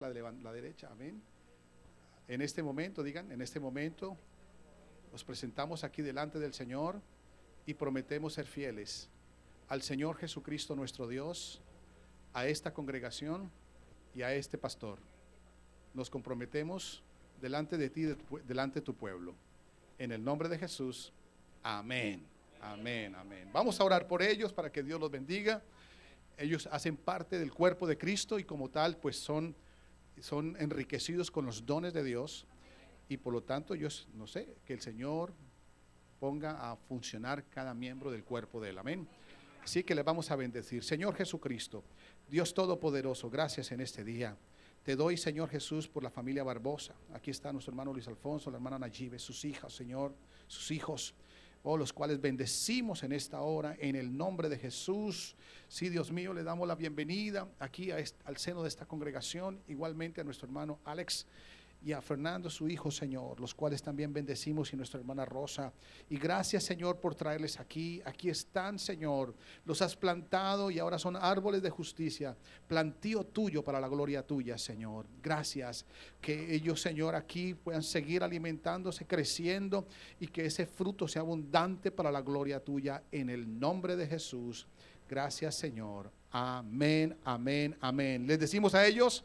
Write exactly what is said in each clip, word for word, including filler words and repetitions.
la, de la derecha, amén. En este momento, digan, en este momento nos presentamos aquí delante del Señor y prometemos ser fieles al Señor Jesucristo nuestro Dios, a esta congregación y a este pastor. Nos comprometemos delante de ti, de tu, delante de tu pueblo. En el nombre de Jesús, amén, amén, amén. Vamos a orar por ellos para que Dios los bendiga. Ellos hacen parte del cuerpo de Cristo y como tal, pues son, son enriquecidos con los dones de Dios. Y por lo tanto, yo no sé, que el Señor ponga a funcionar cada miembro del cuerpo de Él, amén. Así que le vamos a bendecir. Señor Jesucristo, Dios Todopoderoso, gracias en este día. Te doy, Señor Jesús, por la familia Barbosa. Aquí está nuestro hermano Luis Alfonso, la hermana Nayibe, sus hijas, Señor, sus hijos, oh, los cuales bendecimos en esta hora, en el nombre de Jesús. Sí, Dios mío, le damos la bienvenida aquí a este, al seno de esta congregación, igualmente a nuestro hermano Alex y a Fernando, su hijo, Señor, los cuales también bendecimos, y nuestra hermana Rosa. Y gracias, Señor, por traerles aquí. Aquí están, Señor, los has plantado y ahora son árboles de justicia, plantío tuyo para la gloria tuya, Señor. Gracias, que ellos, Señor, aquí puedan seguir alimentándose, creciendo, y que ese fruto sea abundante para la gloria tuya, en el nombre de Jesús. Gracias, Señor. Amén, amén, amén. Les decimos a ellos: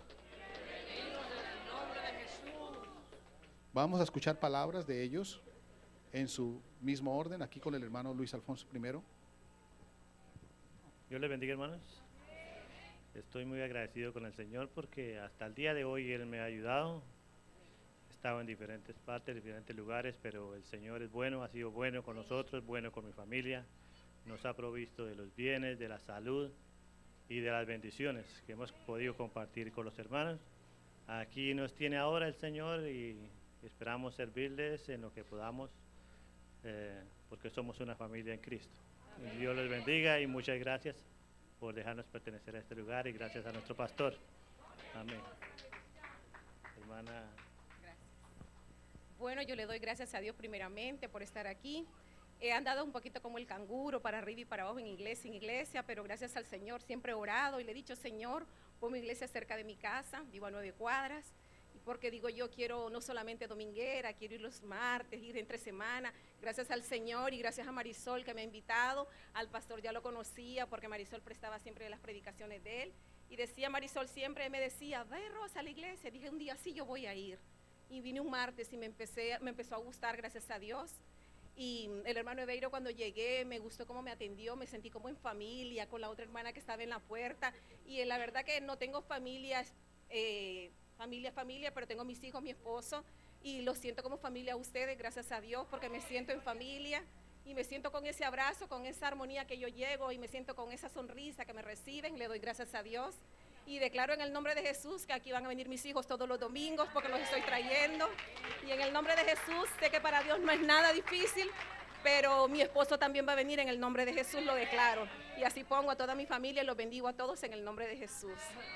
vamos a escuchar palabras de ellos en su mismo orden, aquí con el hermano Luis Alfonso primero. Dios les bendiga, hermanos. Estoy muy agradecido con el Señor porque hasta el día de hoy Él me ha ayudado. He estado en diferentes partes, diferentes lugares, pero el Señor es bueno, ha sido bueno con nosotros, bueno con mi familia. Nos ha provisto de los bienes, de la salud y de las bendiciones que hemos podido compartir con los hermanos. Aquí nos tiene ahora el Señor y esperamos servirles en lo que podamos, eh, porque somos una familia en Cristo. Dios les bendiga y muchas gracias por dejarnos pertenecer a este lugar, y gracias a nuestro pastor. Amén. Hermana. Gracias. Bueno, yo le doy gracias a Dios primeramente por estar aquí. He andado un poquito como el canguro, para arriba y para abajo, en iglesia, en iglesia, pero gracias al Señor siempre he orado y le he dicho: Señor, pon mi iglesia cerca de mi casa, vivo a nueve cuadras. Porque digo, yo quiero no solamente dominguera, quiero ir los martes, ir entre semana. Gracias al Señor y gracias a Marisol, que me ha invitado. Al pastor ya lo conocía porque Marisol prestaba siempre las predicaciones de él. Y decía Marisol siempre, me decía: ve, Rosa, a la iglesia. Dije un día, sí, yo voy a ir. Y vine un martes y me, empecé, me empezó a gustar, gracias a Dios. Y el hermano Ebeiro, cuando llegué, me gustó cómo me atendió, me sentí como en familia con la otra hermana que estaba en la puerta. Y la verdad que no tengo familias, eh, familia, familia, pero tengo mis hijos, mi esposo, y los siento como familia a ustedes, gracias a Dios, porque me siento en familia y me siento con ese abrazo, con esa armonía que yo llego, y me siento con esa sonrisa que me reciben. Le doy gracias a Dios y declaro en el nombre de Jesús que aquí van a venir mis hijos todos los domingos, porque los estoy trayendo, y en el nombre de Jesús sé que para Dios no es nada difícil, pero mi esposo también va a venir. En el nombre de Jesús lo declaro, y así pongo a toda mi familia y los bendigo a todos en el nombre de Jesús.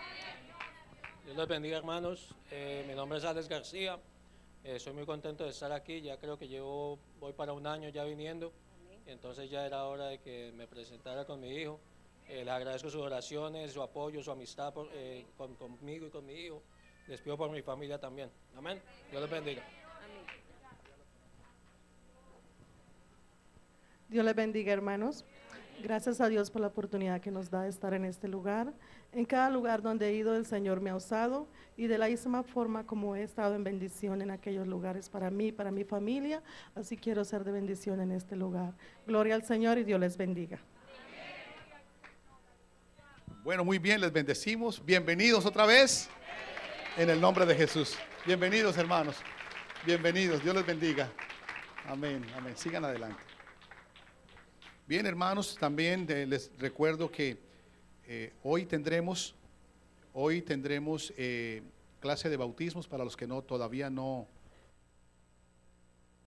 Dios les bendiga, hermanos. Eh, mi nombre es Alex García. Eh, soy muy contento de estar aquí. Ya creo que llevo, voy para un año ya viniendo. Y entonces ya era hora de que me presentara con mi hijo. Eh, les agradezco sus oraciones, su apoyo, su amistad por, eh, con, conmigo y con mi hijo. Les pido por mi familia también. Amén. Dios les bendiga. Dios les bendiga, hermanos. Gracias a Dios por la oportunidad que nos da de estar en este lugar. En cada lugar donde he ido, el Señor me ha usado, y de la misma forma como he estado en bendición en aquellos lugares para mí, para mi familia, así quiero ser de bendición en este lugar. Gloria al Señor y Dios les bendiga. Bueno, muy bien, les bendecimos. Bienvenidos otra vez en el nombre de Jesús. Bienvenidos, hermanos. Bienvenidos. Dios les bendiga. Amén, amén. Sigan adelante. Bien, hermanos, también eh, les recuerdo que eh, hoy tendremos, hoy tendremos eh, clase de bautismos para los que no todavía no,